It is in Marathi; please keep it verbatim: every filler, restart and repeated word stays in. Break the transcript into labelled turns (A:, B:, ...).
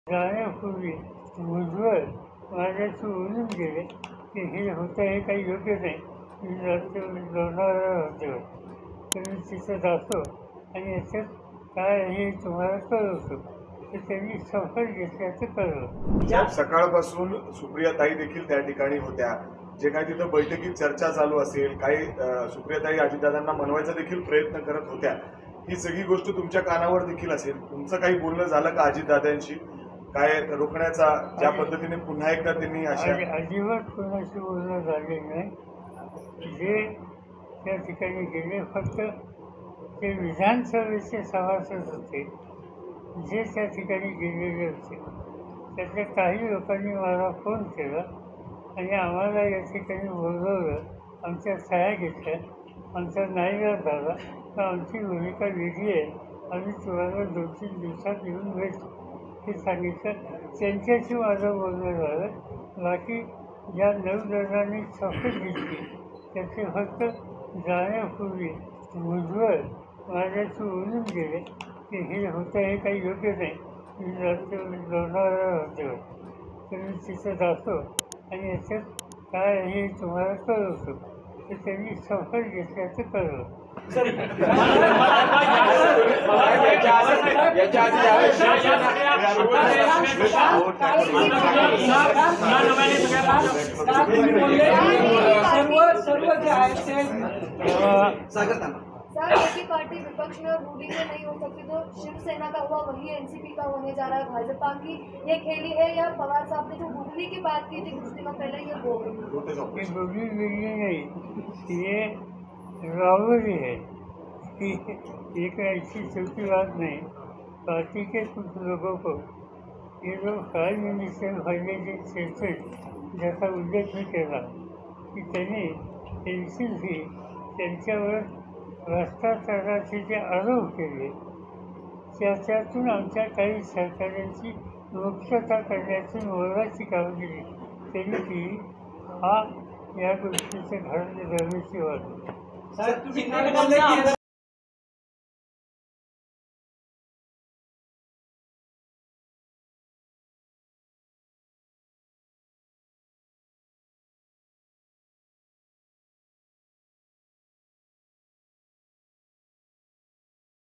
A: जाण्यापूर्वी भुजबळ माझ्याशी बोलून गेले की हे होतं हे काही योग्य नाही. मी राष्ट्रवादी लोणावळा होते तर मी तिथं जातो आणि याच्यात काय हे तुम्हाला कळवतो. तर त्यांनी सफर घेतल्याचं कळवलं.
B: सकाळपासून सुप्रियाताई देखील त्या ठिकाणी होत्या. जे काही तिथं बैठकीत चर्चा चालू असेल, काही सुप्रियाताई अजितदादांना मनवायचा देखील प्रयत्न करत होत्या. ही सगळी गोष्ट तुमच्या कानावर देखील असेल. तुमचं काही बोलणं झालं का अजितदादांशी? काय रोखण्याचा ज्या पद्धतीने पुन्हा एकदा त्यांनी अशा
A: अजिबात कोणाशी बोलणं झाले नाही. जे त्या ठिकाणी गेले फक्त ते विधानसभेचे सभासद होते जे त्या ठिकाणी गेलेले होते. त्यातल्या काही लोकांनी मला फोन केला आणि आम्हाला या ठिकाणी बोलवलं. आमच्या सह्या घेतल्या. आमचा नाईलाज झाला तर आमची भूमिका वेगळी आहे, आम्ही तुम्हाला दोन तीन दिवसात येऊन भेटू हे सांगितलं. त्यांच्याशी माझं बोलणं झालं. बाकी ज्या नऊ जणांनी शपथ घेतली त्याचे फक्त जाण्यापूर्वी भुजबळ माझ्याशी बोलून गेले की हे होतं हे काही योग्य नाही. मी राष्ट्रवादी लोणावळा होते तर मी तिथं जातो आणि याच्यात काय हे तुम्हाला कळवतो. तर त्यांनी सफर घेतल्याचं कळवलं.
C: सर, एक ही पार्टी विपक्ष में और रूढ़ी में नहीं हो सकती तो शिवसेना का हुआ वही एनसीपी का होने जा रहा है. भाजपा की ये खेली है या पवार साहब ने जो गुगली की बात की थी कुछ दिनों पहले ये हो गई?
A: ये गुगली वेगली नहीं, ये रावरी है. एक ऐसी छोटी बात नहीं. पार्टी के कुछ लोगों को ये लोग प्राइम मिनिस्टर फायनान्शियल सेक्टर ज्याचा उल्लेख मी केला की त्यांनी एनसीपी त्यांच्यावर भ्रष्टाचाराचे जे आरोप केले त्याच्यातून आमच्या काही सहकाऱ्यांची मुक्तता करण्याची मोलाची कामगिरी त्यांनी केली. हा या गोष्टीचं घडण रमेशी वाटतो.